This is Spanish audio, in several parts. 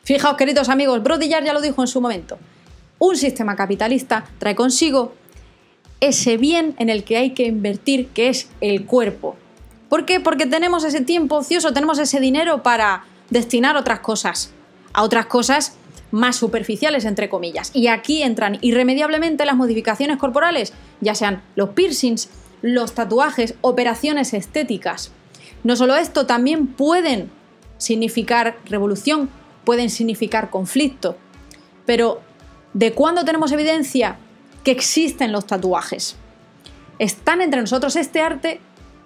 Fijaos, queridos amigos, Baudrillard ya lo dijo en su momento. Un sistema capitalista trae consigo ese bien en el que hay que invertir, que es el cuerpo. ¿Por qué? Porque tenemos ese tiempo ocioso, tenemos ese dinero para destinar a otras cosas más superficiales, entre comillas. Y aquí entran irremediablemente las modificaciones corporales, ya sean los piercings, los tatuajes, operaciones estéticas. No solo esto, también pueden significar revolución, pueden significar conflicto. Pero, ¿de cuándo tenemos evidencia que existen los tatuajes? Están entre nosotros. Este arte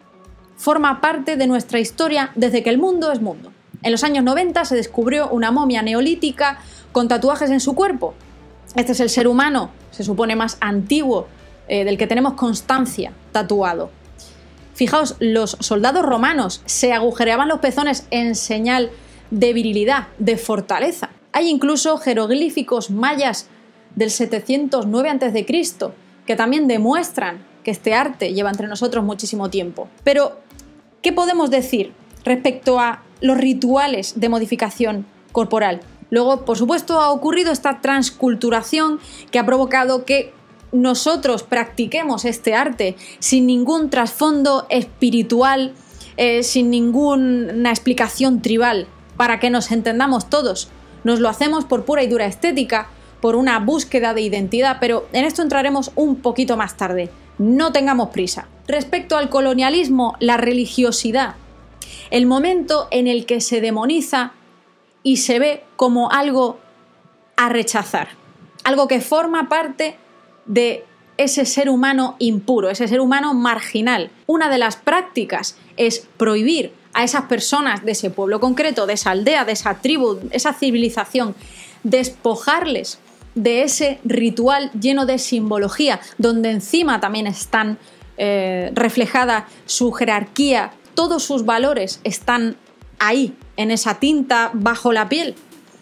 forma parte de nuestra historia desde que el mundo es mundo. En los años 90 se descubrió una momia neolítica con tatuajes en su cuerpo. Este es el ser humano, se supone, más antiguo, del que tenemos constancia tatuado. Fijaos, los soldados romanos se agujereaban los pezones en señal de virilidad, de fortaleza. Hay incluso jeroglíficos mayas del 709 a.C. que también demuestran que este arte lleva entre nosotros muchísimo tiempo. Pero, ¿qué podemos decir respecto a los rituales de modificación corporal? Luego, por supuesto, ha ocurrido esta transculturación que ha provocado que nosotros practiquemos este arte sin ningún trasfondo espiritual, sin ninguna explicación tribal, para que nos entendamos todos. Nos lo hacemos por pura y dura estética, por una búsqueda de identidad, pero en esto entraremos un poquito más tarde. No tengamos prisa. Respecto al colonialismo, la religiosidad, el momento en el que se demoniza y se ve como algo a rechazar, algo que forma parte de ese ser humano impuro, ese ser humano marginal. Una de las prácticas es prohibir a esas personas de ese pueblo concreto, de esa aldea, de esa tribu, esa civilización, despojarles de ese ritual lleno de simbología, donde encima también están reflejada su jerarquía, todos sus valores están ahí, en esa tinta bajo la piel.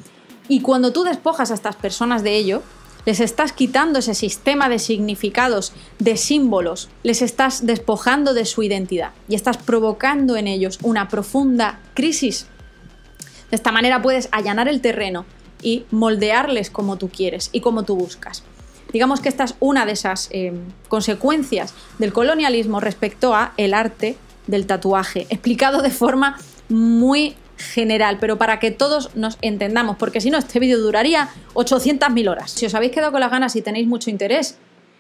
Y cuando tú despojas a estas personas de ello, les estás quitando ese sistema de significados, de símbolos, les estás despojando de su identidad y estás provocando en ellos una profunda crisis. De esta manera puedes allanar el terreno y moldearles como tú quieres y como tú buscas. Digamos que esta es una de esas consecuencias del colonialismo respecto a el arte del tatuaje, explicado de forma muy general, pero para que todos nos entendamos, porque si no este vídeo duraría 800.000 horas. Si os habéis quedado con las ganas y tenéis mucho interés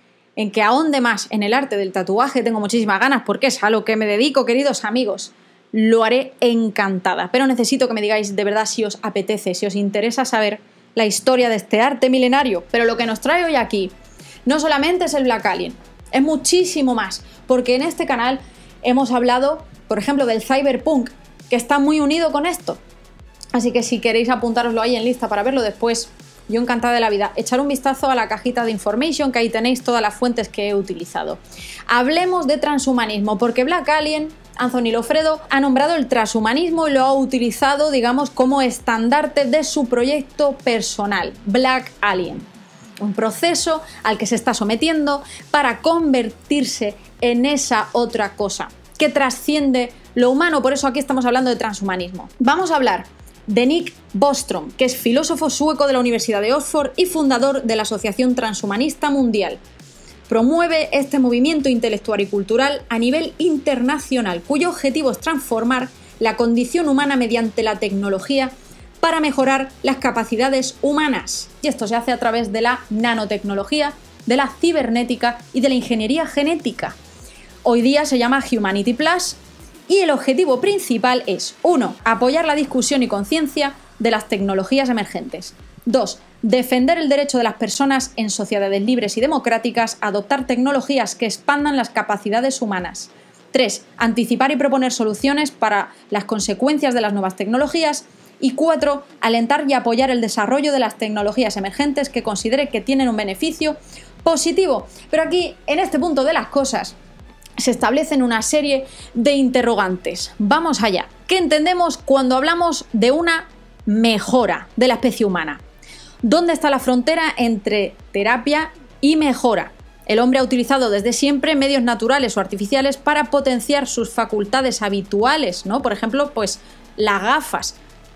en que ahonde más en el arte del tatuaje, tengo muchísimas ganas porque es a lo que me dedico, queridos amigos, lo haré encantada, pero necesito que me digáis de verdad si os apetece, si os interesa saber la historia de este arte milenario. Pero lo que nos trae hoy aquí no solamente es el Black Alien, es muchísimo más, porque en este canal hemos hablado, por ejemplo, del cyberpunk, que está muy unido con esto. Así que si queréis apuntároslo ahí en lista para verlo después, yo encantada de la vida. Echar un vistazo a la cajita de information, que ahí tenéis todas las fuentes que he utilizado. Hablemos de transhumanismo, porque Black Alien, Anthony Loffredo, ha nombrado el transhumanismo y lo ha utilizado, digamos, como estandarte de su proyecto personal, Black Alien. Un proceso al que se está sometiendo para convertirse en esa otra cosa que trasciende lo humano. Por eso aquí estamos hablando de transhumanismo. Vamos a hablar de Nick Bostrom, que es filósofo sueco de la Universidad de Oxford y fundador de la Asociación Transhumanista Mundial. Promueve este movimiento intelectual y cultural a nivel internacional, cuyo objetivo es transformar la condición humana mediante la tecnología para mejorar las capacidades humanas. Y esto se hace a través de la nanotecnología, de la cibernética y de la ingeniería genética. Hoy día se llama Humanity Plus y el objetivo principal es 1. Apoyar la discusión y conciencia de las tecnologías emergentes. 2. Defender el derecho de las personas en sociedades libres y democráticas a adoptar tecnologías que expandan las capacidades humanas. 3. Anticipar y proponer soluciones para las consecuencias de las nuevas tecnologías. Y 4. Alentar y apoyar el desarrollo de las tecnologías emergentes que considere que tienen un beneficio positivo. Pero aquí, en este punto de las cosas, se establecen una serie de interrogantes. Vamos allá. ¿Qué entendemos cuando hablamos de una mejora de la especie humana? ¿Dónde está la frontera entre terapia y mejora? El hombre ha utilizado desde siempre medios naturales o artificiales para potenciar sus facultades habituales, ¿no? Por ejemplo, pues las gafas.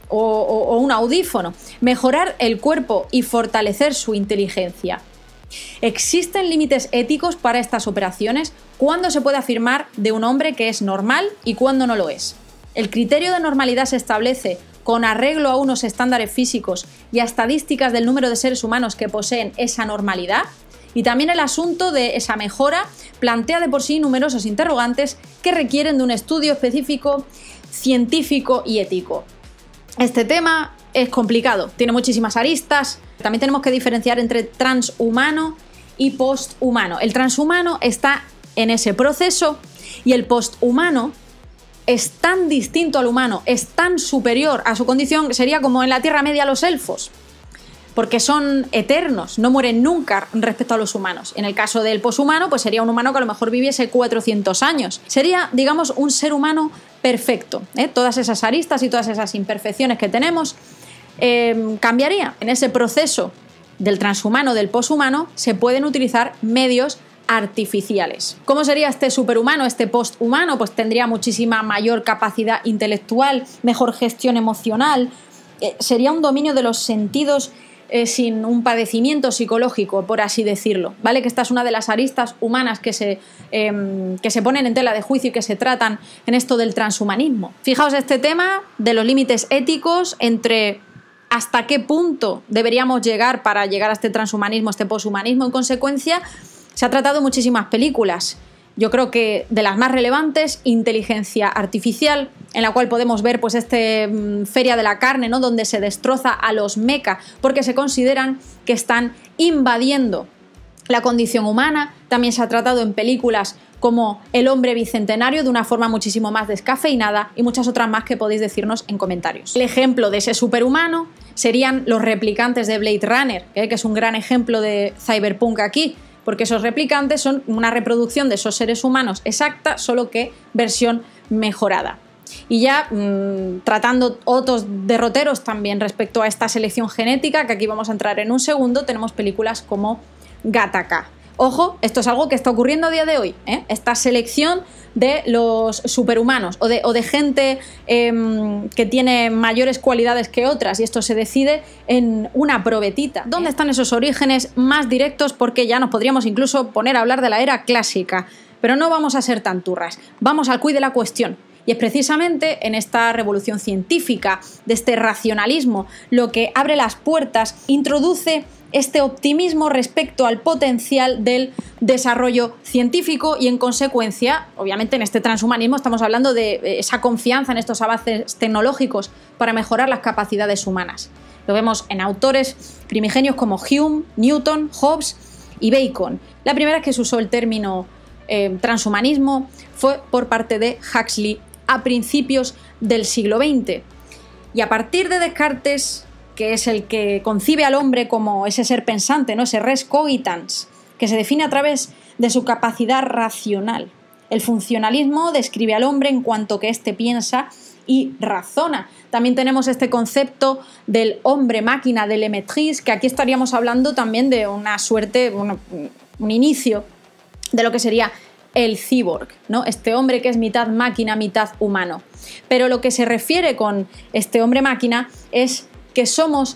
o un audífono, mejorar el cuerpo y fortalecer su inteligencia. ¿Existen límites éticos para estas operaciones? ¿Cuándo se puede afirmar de un hombre que es normal y cuándo no lo es? El criterio de normalidad se establece con arreglo a unos estándares físicos y a estadísticas del número de seres humanos que poseen esa normalidad. Y también el asunto de esa mejora plantea de por sí numerosos interrogantes que requieren de un estudio específico, científico y ético. Este tema es complicado, tiene muchísimas aristas. También tenemos que diferenciar entre transhumano y posthumano. El transhumano está en ese proceso y el posthumano es tan distinto al humano, es tan superior a su condición, sería como en la Tierra Media los elfos, porque son eternos, no mueren nunca respecto a los humanos. En el caso del poshumano, pues sería un humano que a lo mejor viviese 400 años. Sería, digamos, un ser humano perfecto. Todas esas aristas y todas esas imperfecciones que tenemos cambiaría. En ese proceso del transhumano, del poshumano, se pueden utilizar medios artificiales. ¿Cómo sería este superhumano, este posthumano? Pues tendría muchísima mayor capacidad intelectual, mejor gestión emocional, sería un dominio de los sentidos sin un padecimiento psicológico, por así decirlo, ¿vale? Que esta es una de las aristas humanas que se ponen en tela de juicio y que se tratan en esto del transhumanismo. Fijaos este tema de los límites éticos entre hasta qué punto deberíamos llegar para llegar a este transhumanismo, este poshumanismo. En consecuencia, se ha tratado en muchísimas películas. Yo creo que de las más relevantes, Inteligencia Artificial, en la cual podemos ver pues Feria de la Carne, ¿no? Donde se destroza a los mecha porque se consideran que están invadiendo la condición humana. También se ha tratado en películas como El hombre bicentenario de una forma muchísimo más descafeinada y muchas otras más que podéis decirnos en comentarios. El ejemplo de ese superhumano serían los replicantes de Blade Runner, que es un gran ejemplo de cyberpunk aquí, porque esos replicantes son una reproducción de esos seres humanos exacta, solo que versión mejorada. Y ya tratando otros derroteros también respecto a esta selección genética, que aquí vamos a entrar en un segundo, tenemos películas como Gattaca. Ojo, esto es algo que está ocurriendo a día de hoy, esta selección de los superhumanos o de gente que tiene mayores cualidades que otras, y esto se decide en una probetita. ¿Dónde están esos orígenes más directos? Porque ya nos podríamos incluso poner a hablar de la era clásica, pero no vamos a ser tan turras, vamos al quid de la cuestión. Y es precisamente en esta revolución científica, de este racionalismo, lo que abre las puertas, introduce este optimismo respecto al potencial del desarrollo científico y, en consecuencia, obviamente en este transhumanismo estamos hablando de esa confianza en estos avances tecnológicos para mejorar las capacidades humanas. Lo vemos en autores primigenios como Hume, Newton, Hobbes y Bacon. La primera vez que se usó el término transhumanismo fue por parte de Huxley a principios del siglo XX. Y a partir de Descartes, que es el que concibe al hombre como ese ser pensante, ¿no? Ese res cogitans, que se define a través de su capacidad racional. El funcionalismo describe al hombre en cuanto que éste piensa y razona. También tenemos este concepto del hombre-máquina, del Lemaitre, que aquí estaríamos hablando también de una suerte, un inicio de lo que sería el cyborg, ¿no? Este hombre que es mitad máquina, mitad humano. Pero lo que se refiere con este hombre-máquina es que somos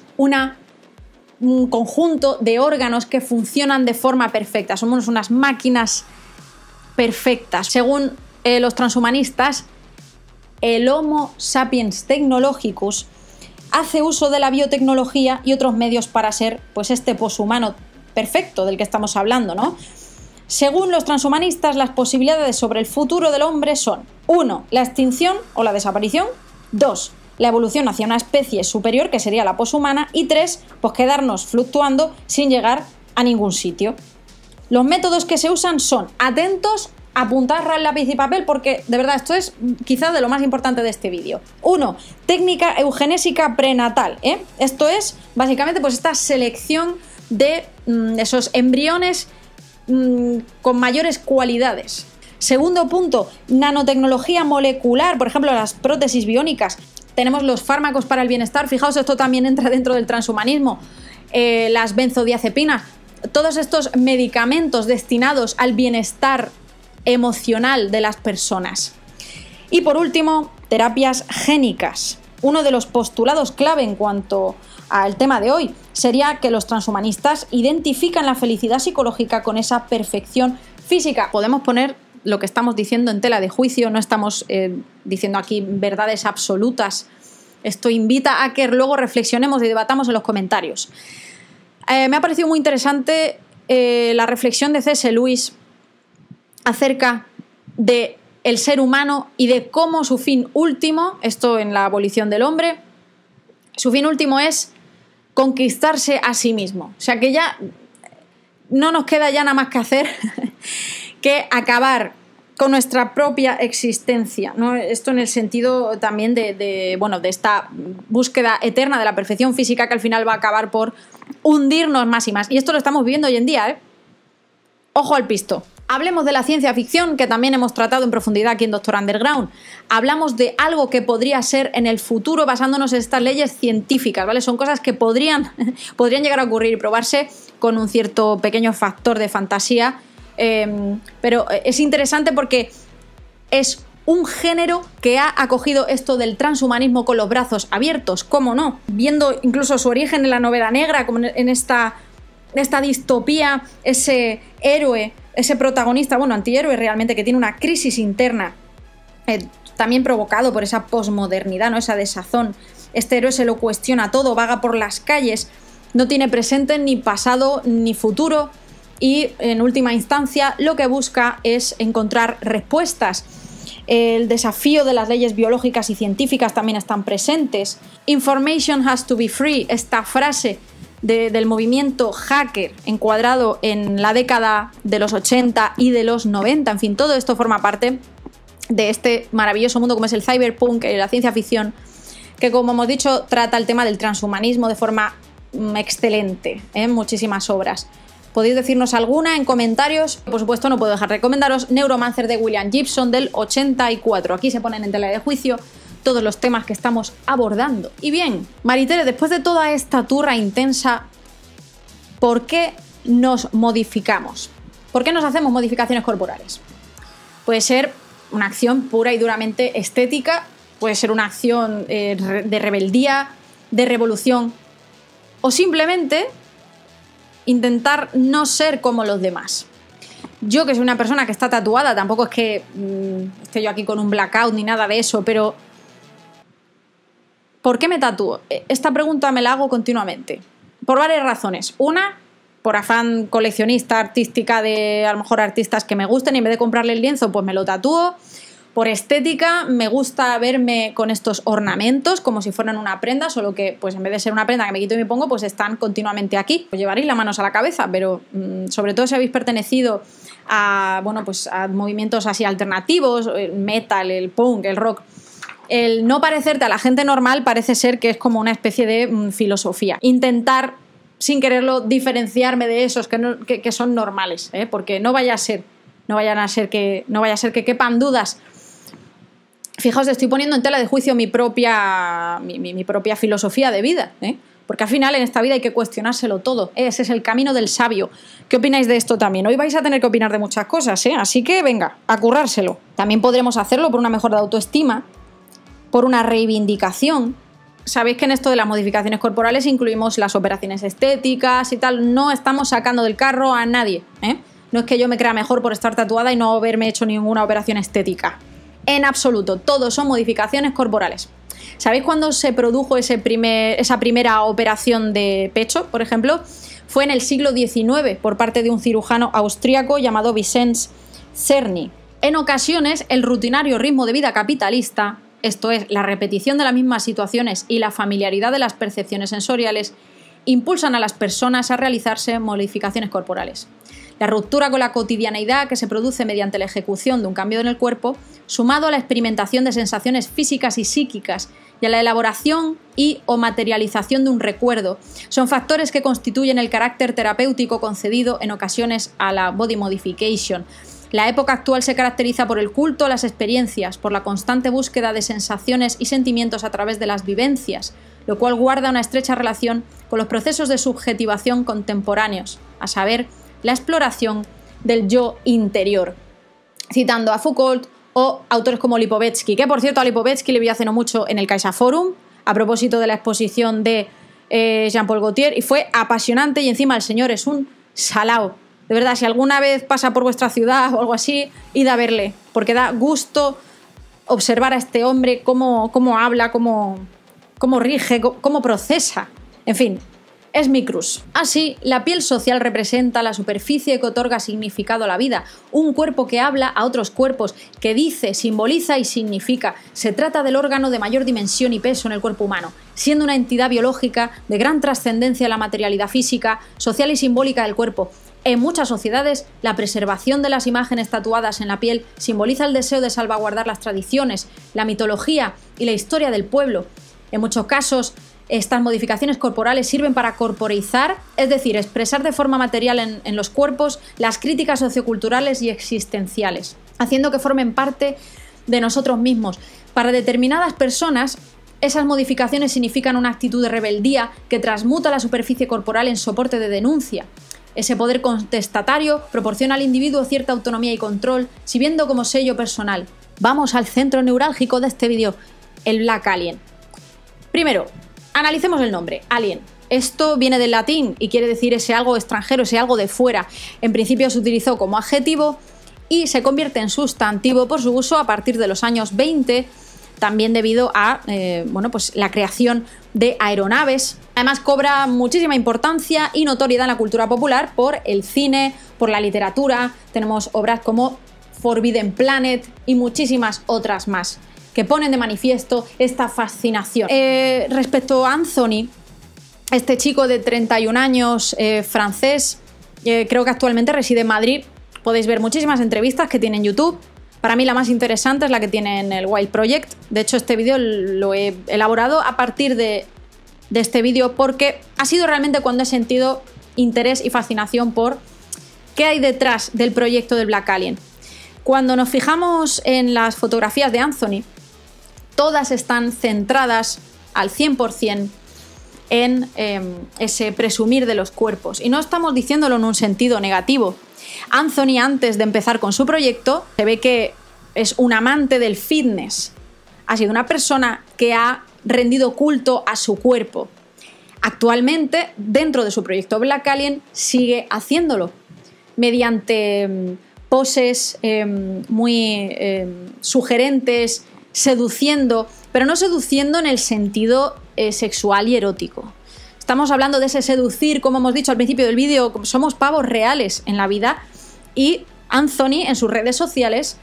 un conjunto de órganos que funcionan de forma perfecta. Somos unas máquinas perfectas. Según los transhumanistas, el Homo sapiens technologicus hace uso de la biotecnología y otros medios para ser pues este poshumano perfecto del que estamos hablando, ¿no? Según los transhumanistas, las posibilidades sobre el futuro del hombre son: 1. La extinción o la desaparición; 2. La evolución hacia una especie superior, que sería la poshumana; y 3. Pues quedarnos fluctuando sin llegar a ningún sitio. Los métodos que se usan son, atentos, apuntad lápiz y papel, porque de verdad esto es quizás de lo más importante de este vídeo. 1. Técnica eugenésica prenatal, Esto es básicamente pues esta selección de esos embriones con mayores cualidades. Segundo punto, nanotecnología molecular, por ejemplo las prótesis biónicas. Tenemos los fármacos para el bienestar, fijaos, esto también entra dentro del transhumanismo, las benzodiazepinas, todos estos medicamentos destinados al bienestar emocional de las personas. Y por último, terapias génicas. uno de los postulados clave en cuanto al tema de hoy sería que los transhumanistas identifican la felicidad psicológica con esa perfección física. Podemos poner lo que estamos diciendo en tela de juicio, no estamos diciendo aquí verdades absolutas. Esto invita a que luego reflexionemos y debatamos en los comentarios. Me ha parecido muy interesante la reflexión de C.S. Lewis acerca de el ser humano y de cómo su fin último, esto en la abolición del hombre, su fin último es conquistarse a sí mismo. O sea que ya no nos queda ya nada más que hacer que acabar con nuestra propia existencia, ¿no? Esto en el sentido también de esta búsqueda eterna de la perfección física que al final va a acabar por hundirnos más y más. Y esto lo estamos viviendo hoy en día, ¿eh? Ojo al pisto. Hablemos de la ciencia ficción, que también hemos tratado en profundidad aquí en Doctor Underground. Hablamos de algo que podría ser en el futuro basándonos en estas leyes científicas, ¿vale? Son cosas que podrían llegar a ocurrir y probarse con un cierto pequeño factor de fantasía. Pero es interesante porque es un género que ha acogido esto del transhumanismo con los brazos abiertos, ¿cómo no? Viendo incluso su origen en la novela negra, como en esta distopía, ese héroe, ese protagonista, bueno, antihéroe realmente, que tiene una crisis interna, también provocado por esa posmodernidad, ¿no? Esa desazón. Este héroe se lo cuestiona todo, vaga por las calles, no tiene presente ni pasado ni futuro y en última instancia lo que busca es encontrar respuestas. El desafío de las leyes biológicas y científicas también están presentes. Information has to be free, esta frase del movimiento hacker encuadrado en la década de los 80 y de los 90, en fin, todo esto forma parte de este maravilloso mundo como es el cyberpunk, la ciencia ficción, que como hemos dicho trata el tema del transhumanismo de forma excelente en muchísimas obras. Podéis decirnos alguna en comentarios. Por supuesto, no puedo dejar de recomendaros Neuromancer de William Gibson del 84. Aquí se ponen en tela de juicio todos los temas que estamos abordando. Y bien, Maritere, después de toda esta turra intensa, ¿por qué nos modificamos? ¿Por qué nos hacemos modificaciones corporales? Puede ser una acción pura y duramente estética, puede ser una acción de rebeldía, de revolución, o simplemente intentar no ser como los demás. Yo, que soy una persona que está tatuada, tampoco es que esté yo aquí con un blackout ni nada de eso, pero ¿por qué me tatúo? Esta pregunta me la hago continuamente, por varias razones. Una, por afán coleccionista, artística, de a lo mejor artistas que me gusten, y en vez de comprarle el lienzo, pues me lo tatúo. Por estética, me gusta verme con estos ornamentos como si fueran una prenda, solo que pues en vez de ser una prenda que me quito y me pongo, pues están continuamente aquí. Os llevaréis las manos a la cabeza, pero sobre todo si habéis pertenecido a, bueno, pues a movimientos así alternativos, el metal, el punk, el rock, el no parecerte a la gente normal parece ser que es como una especie de filosofía. Intentar, sin quererlo, diferenciarme de esos que son normales, porque no vaya a ser que quepan dudas. Fijaos, estoy poniendo en tela de juicio mi propia filosofía de vida, porque al final en esta vida hay que cuestionárselo todo. Ese es el camino del sabio. ¿Qué opináis de esto también? Hoy vais a tener que opinar de muchas cosas, así que venga, a currárselo. También podremos hacerlo por una mejora de autoestima, por una reivindicación. Sabéis que en esto de las modificaciones corporales incluimos las operaciones estéticas y tal. No estamos sacando del carro a nadie, No es que yo me crea mejor por estar tatuada y no haberme hecho ninguna operación estética. En absoluto, todos son modificaciones corporales. ¿Sabéis cuándo se produjo esa primera operación de pecho, por ejemplo? Fue en el siglo XIX por parte de un cirujano austríaco llamado Vincenz Czerny. En ocasiones, el rutinario ritmo de vida capitalista, esto es, la repetición de las mismas situaciones y la familiaridad de las percepciones sensoriales, impulsan a las personas a realizarse modificaciones corporales. La ruptura con la cotidianeidad que se produce mediante la ejecución de un cambio en el cuerpo, sumado a la experimentación de sensaciones físicas y psíquicas y a la elaboración y o materialización de un recuerdo, son factores que constituyen el carácter terapéutico concedido en ocasiones a la body modification. La época actual se caracteriza por el culto a las experiencias, por la constante búsqueda de sensaciones y sentimientos a través de las vivencias, lo cual guarda una estrecha relación con los procesos de subjetivación contemporáneos, a saber, la exploración del yo interior. Citando a Foucault o autores como Lipovetsky, que por cierto a Lipovetsky le vi hace no mucho en el CaixaForum, a propósito de la exposición de Jean-Paul Gaultier y fue apasionante y encima el señor es un salao. De verdad, si alguna vez pasa por vuestra ciudad o algo así, id a verle, porque da gusto observar a este hombre cómo habla, cómo rige, cómo procesa. En fin, es mi cruz. Así, la piel social representa la superficie que otorga significado a la vida, un cuerpo que habla a otros cuerpos, que dice, simboliza y significa. Se trata del órgano de mayor dimensión y peso en el cuerpo humano, siendo una entidad biológica de gran trascendencia en la materialidad física, social y simbólica del cuerpo. En muchas sociedades, la preservación de las imágenes tatuadas en la piel simboliza el deseo de salvaguardar las tradiciones, la mitología y la historia del pueblo. En muchos casos, estas modificaciones corporales sirven para corporeizar, es decir, expresar de forma material en los cuerpos las críticas socioculturales y existenciales, haciendo que formen parte de nosotros mismos. Para determinadas personas, esas modificaciones significan una actitud de rebeldía que transmuta la superficie corporal en soporte de denuncia. Ese poder contestatario proporciona al individuo cierta autonomía y control, sirviendo como sello personal. Vamos al centro neurálgico de este vídeo, el Black Alien. Primero, analicemos el nombre, alien. Esto viene del latín y quiere decir ese algo extranjero, ese algo de fuera. En principio se utilizó como adjetivo y se convierte en sustantivo por su uso a partir de los años 20, también debido a pues la creación de aeronaves. Además cobra muchísima importancia y notoriedad en la cultura popular por el cine, por la literatura. Tenemos obras como Forbidden Planet y muchísimas otras más que ponen de manifiesto esta fascinación. Respecto a Anthony, este chico de 31 años, francés, creo que actualmente reside en Madrid. Podéis ver muchísimas entrevistas que tiene en YouTube. Para mí la más interesante es la que tiene en el Wild Project. De hecho, este vídeo lo he elaborado a partir de este vídeo porque ha sido realmente cuando he sentido interés y fascinación por qué hay detrás del proyecto del Black Alien. Cuando nos fijamos en las fotografías de Anthony, todas están centradas al 100% en ese presumir de los cuerpos. Y no estamos diciéndolo en un sentido negativo. Anthony, antes de empezar con su proyecto, se ve que es un amante del fitness. Ha sido una persona que ha rendido culto a su cuerpo. Actualmente, dentro de su proyecto Black Alien, sigue haciéndolo mediante poses muy sugerentes, seduciendo, pero no seduciendo en el sentido sexual y erótico. Estamos hablando de ese seducir, como hemos dicho al principio del vídeo, somos pavos reales en la vida y Anthony en sus redes sociales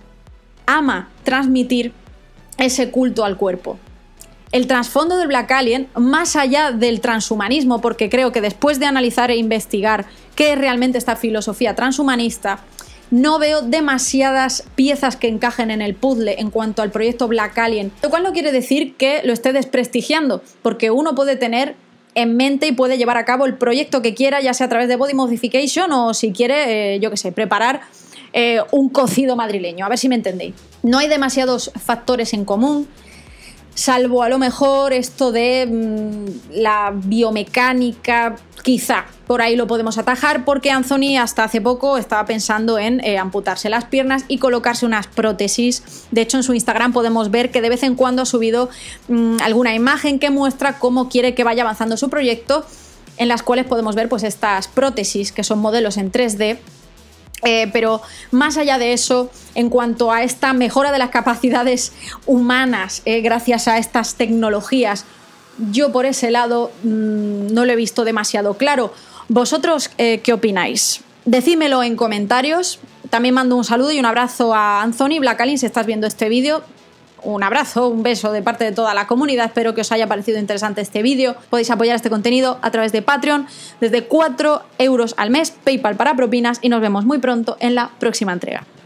ama transmitir ese culto al cuerpo. El trasfondo del Black Alien, más allá del transhumanismo, porque creo que después de analizar e investigar qué es realmente esta filosofía transhumanista, no veo demasiadas piezas que encajen en el puzzle en cuanto al proyecto Black Alien, lo cual no quiere decir que lo esté desprestigiando, porque uno puede tener en mente y puede llevar a cabo el proyecto que quiera, ya sea a través de body modification o si quiere, yo qué sé, preparar un cocido madrileño, a ver si me entendéis. No hay demasiados factores en común, salvo a lo mejor esto de la biomecánica, quizá por ahí lo podemos atajar, porque Anthony hasta hace poco estaba pensando en amputarse las piernas y colocarse unas prótesis. De hecho, en su Instagram podemos ver que de vez en cuando ha subido alguna imagen que muestra cómo quiere que vaya avanzando su proyecto, en las cuales podemos ver pues estas prótesis, que son modelos en 3D. Pero más allá de eso, en cuanto a esta mejora de las capacidades humanas gracias a estas tecnologías, yo por ese lado no lo he visto demasiado claro. ¿Vosotros qué opináis? Decídmelo en comentarios. También mando un saludo y un abrazo a Anthony Black Alien si estás viendo este vídeo. Un abrazo, un beso de parte de toda la comunidad. Espero que os haya parecido interesante este vídeo. Podéis apoyar este contenido a través de Patreon desde 4 € al mes, PayPal para propinas y nos vemos muy pronto en la próxima entrega.